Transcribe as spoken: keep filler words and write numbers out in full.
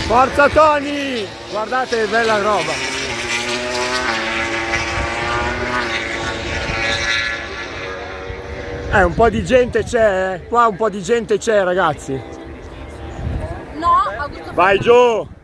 Forza Tony! Guardate che bella roba! Eh, un po' di gente c'è, eh? Qua un po' di gente c'è, ragazzi! No, Augusto. Vai giù!